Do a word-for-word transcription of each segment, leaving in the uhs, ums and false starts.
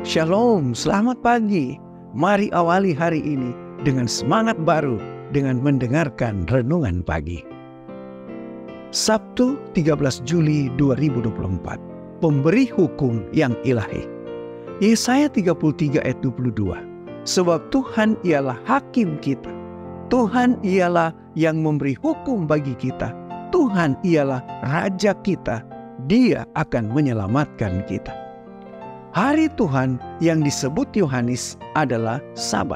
Shalom, selamat pagi. Mari awali hari ini dengan semangat baru dengan mendengarkan renungan pagi. Sabtu tiga belas Juli dua ribu dua puluh empat. Pemberi hukum yang ilahi. Yesaya tiga puluh tiga ayat dua puluh dua. Sebab Tuhan ialah hakim kita. Tuhan ialah yang memberi hukum bagi kita. Tuhan ialah Raja kita. Dia akan menyelamatkan kita. Hari Tuhan yang disebut Yohanes adalah Sabat.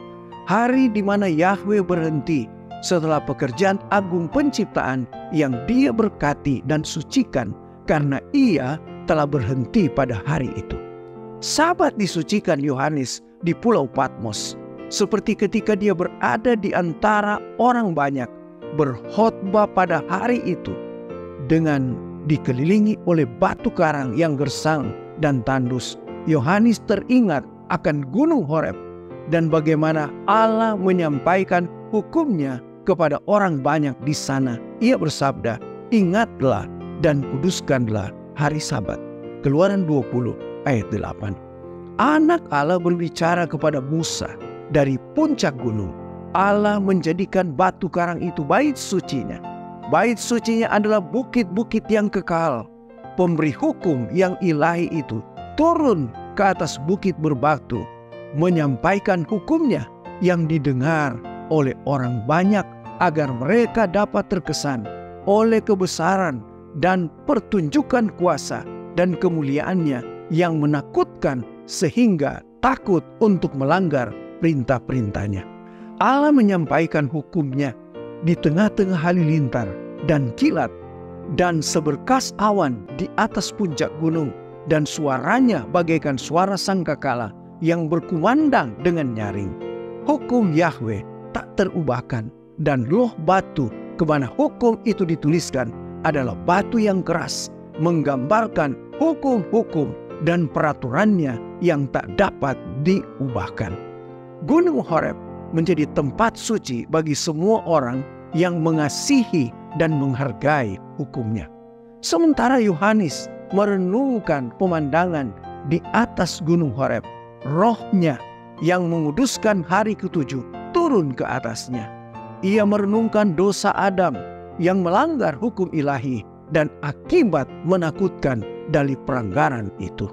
Hari di mana Yahweh berhenti setelah pekerjaan agung penciptaan yang Dia berkati dan sucikan karena Ia telah berhenti pada hari itu. Sabat disucikan Yohanes di Pulau Patmos, seperti ketika dia berada di antara orang banyak berkhotbah pada hari itu dengan dikelilingi oleh batu karang yang gersang dan tandus. Yohanes teringat akan Gunung Horeb dan bagaimana Allah menyampaikan hukumnya kepada orang banyak di sana. Ia bersabda, "Ingatlah dan kuduskanlah hari Sabat." Keluaran dua puluh ayat delapan. Anak Allah berbicara kepada Musa dari puncak gunung. Allah menjadikan batu karang itu bait sucinya. Bait sucinya adalah bukit-bukit yang kekal. Pemberi hukum yang ilahi itu turun ke atas bukit berbatu, menyampaikan hukumnya yang didengar oleh orang banyak agar mereka dapat terkesan oleh kebesaran dan pertunjukan kuasa dan kemuliaannya yang menakutkan sehingga takut untuk melanggar perintah-perintahnya. Allah menyampaikan hukumnya di tengah-tengah halilintar dan kilat dan seberkas awan di atas puncak gunung, dan suaranya bagaikan suara sangkakala yang berkumandang dengan nyaring. Hukum Yahweh tak terubahkan, dan loh batu kemana hukum itu dituliskan adalah batu yang keras, menggambarkan hukum-hukum dan peraturannya yang tak dapat diubahkan. Gunung Horeb menjadi tempat suci bagi semua orang yang mengasihi dan menghargai hukumnya. Sementara Yohanes merenungkan pemandangan di atas Gunung Horeb, rohnya yang menguduskan hari ketujuh turun ke atasnya. Ia merenungkan dosa Adam yang melanggar hukum ilahi dan akibat menakutkan dari pelanggaran itu.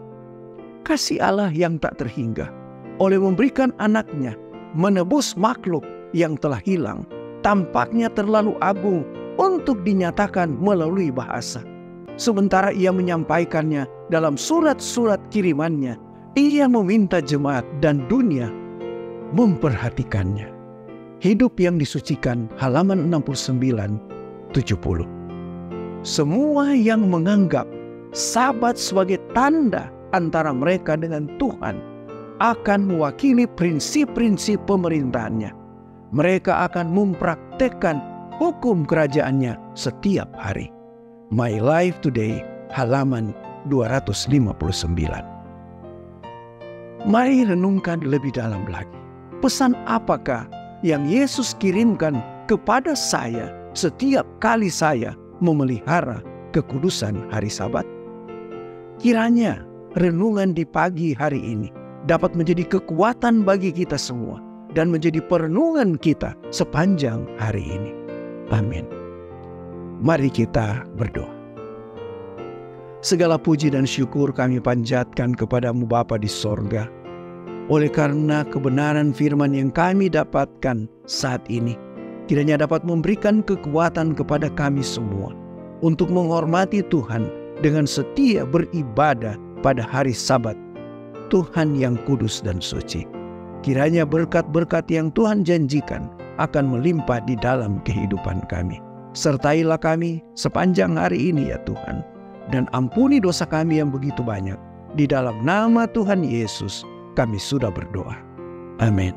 Kasih Allah yang tak terhingga oleh memberikan anaknya menebus makhluk yang telah hilang tampaknya terlalu agung untuk dinyatakan melalui bahasa. Sementara ia menyampaikannya dalam surat-surat kirimannya, ia meminta jemaat dan dunia memperhatikannya. Hidup yang disucikan, halaman enam puluh sembilan tujuh puluh. Semua yang menganggap Sabat sebagai tanda antara mereka dengan Tuhan akan mewakili prinsip-prinsip pemerintahannya. Mereka akan mempraktekkan hukum kerajaannya setiap hari. My Life Today, halaman dua ratus lima puluh sembilan. Mari renungkan lebih dalam lagi. Pesan apakah yang Yesus kirimkan kepada saya setiap kali saya memelihara kekudusan hari Sabat? Kiranya renungan di pagi hari ini dapat menjadi kekuatan bagi kita semua dan menjadi perenungan kita sepanjang hari ini. Amin. Mari kita berdoa. Segala puji dan syukur kami panjatkan kepadamu Bapa di sorga, oleh karena kebenaran firman yang kami dapatkan saat ini, kiranya dapat memberikan kekuatan kepada kami semua untuk menghormati Tuhan dengan setia beribadah pada hari Sabat, Tuhan yang kudus dan suci. Kiranya berkat-berkat yang Tuhan janjikan akan melimpah di dalam kehidupan kami. Sertailah kami sepanjang hari ini ya Tuhan, dan ampuni dosa kami yang begitu banyak. Di dalam nama Tuhan Yesus kami sudah berdoa. Amin.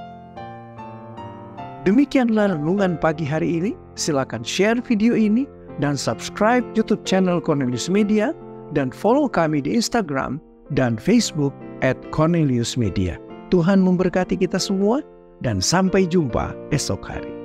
Demikianlah renungan pagi hari ini. Silakan share video ini dan subscribe YouTube channel Cornelius Media, dan follow kami di Instagram dan Facebook at Cornelius Media. Tuhan memberkati kita semua dan sampai jumpa esok hari.